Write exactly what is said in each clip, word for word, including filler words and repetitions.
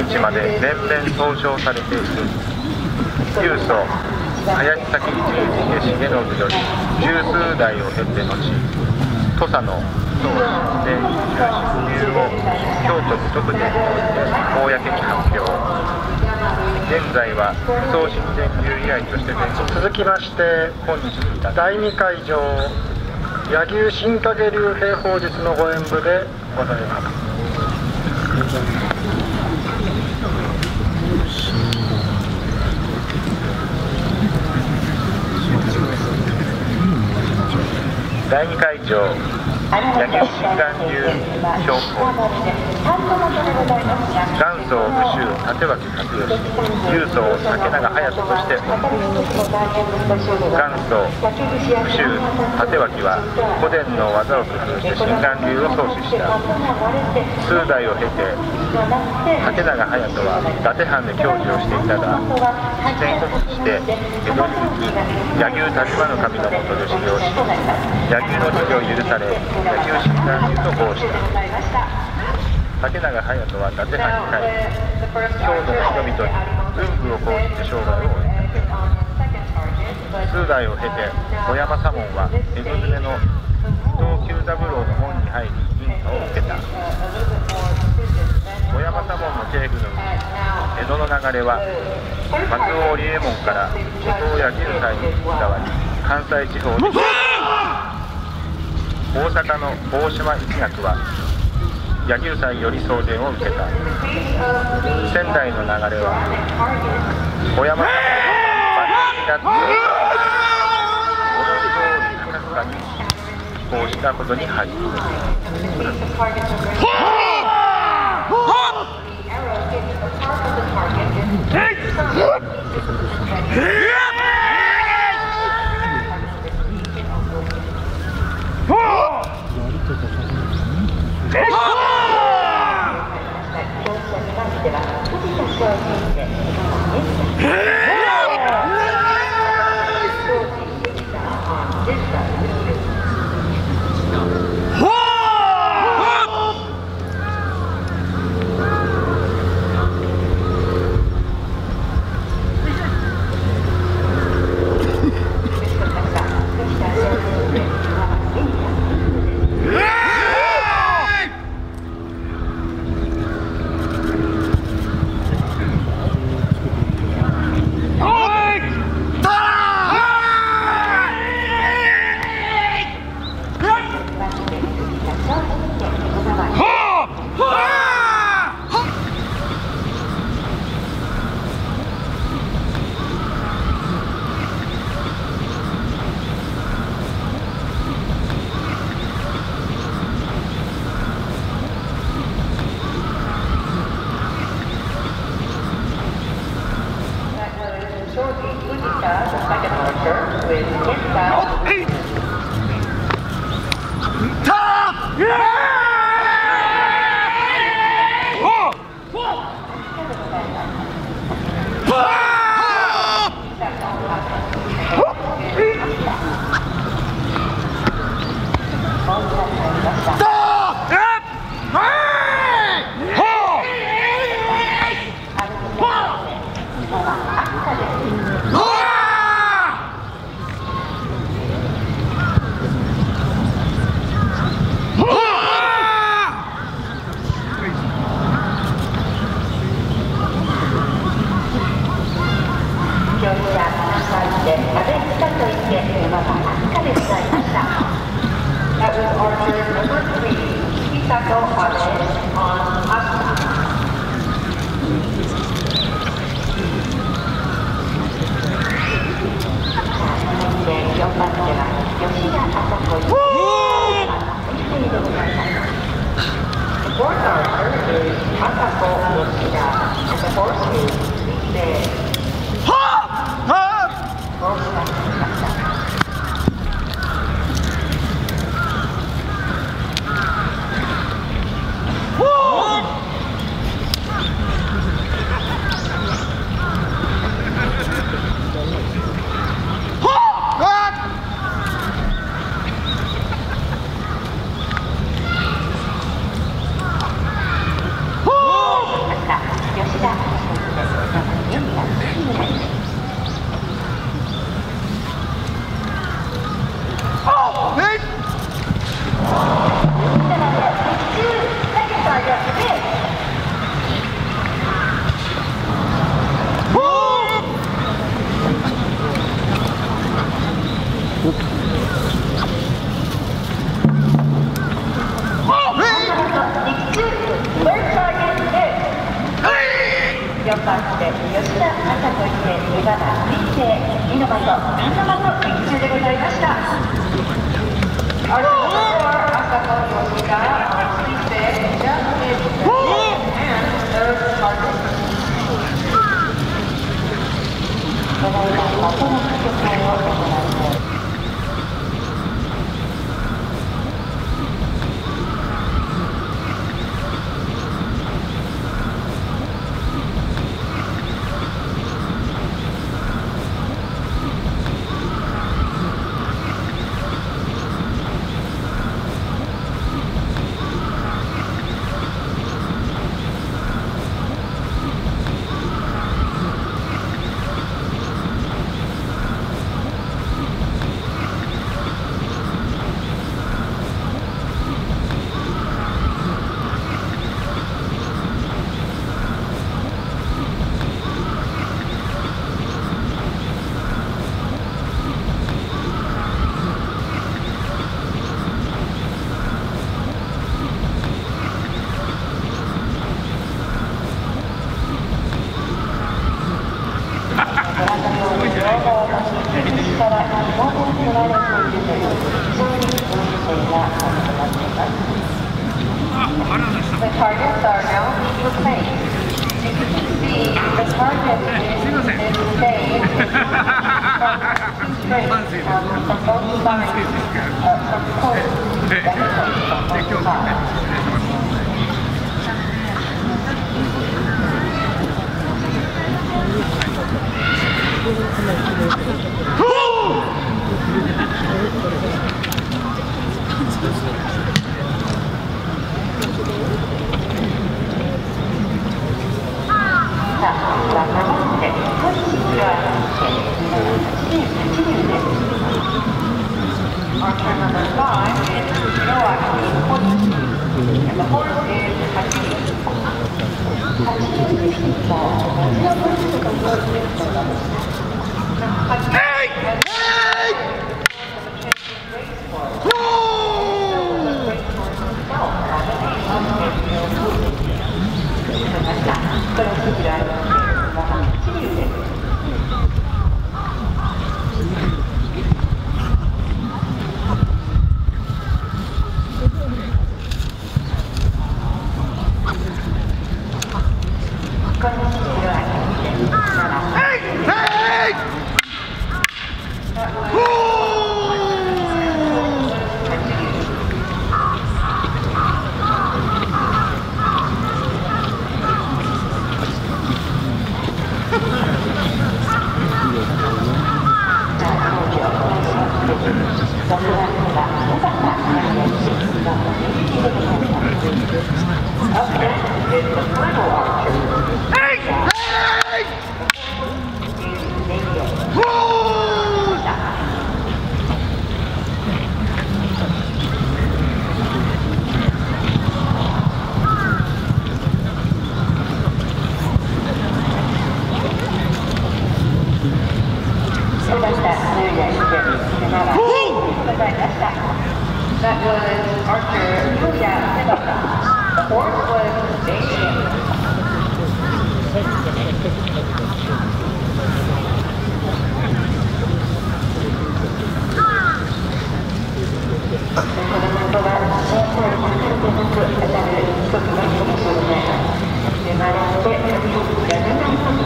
日まで連綿総称されている勇祖林崎一重重信より十数代を経て後、土佐の宗神前中心流を京都に直伝において公に発表。現在は宗神前流以来として伝承。続きまして本日だいにかい場柳生新影流兵法術のご演舞でございます。だいにかい場柳生新眼流標本元祖武州立脇勝義勇祖竹永隼人として元祖武州立脇は古典の技を工夫して新眼流を創始した。数代を経て竹永隼人は伊達藩で教授をしていたが自然復帰して江戸に行き柳生田島の神の下で修行し柳生の時を許され柳生新眼流と号した。竹永隼人は伊達藩に帰り京都の人々に文具を講じて生涯を終えた。数代を経て小山左門は江戸詰めの伊藤久三郎の門に入り認可を受けた。小山左門の系譜のうち江戸の流れは松尾織右衛門から後藤柳生祭に伝わり関西地方で大阪の大島一学は柳生祭より送電を受けた。仙台の流れは小山左門の番人になって小野通高塚に寄港したことに始まる。 Oh! よんばん手、吉田正子一世、江原一世、猪俣、神様と的中でございました。Our number four, Asako Yoshida, Ise, Just and third target. ただいま、まともな曲を行います。The targets are now being replaced. As you can see, the target is staying from both sides of the coast. From both sides.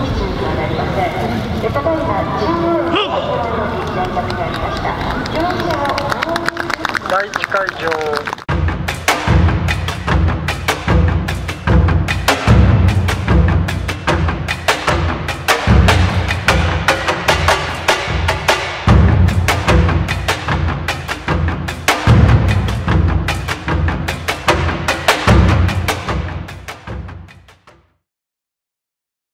ただいまじゅうよんの試合が始まりました。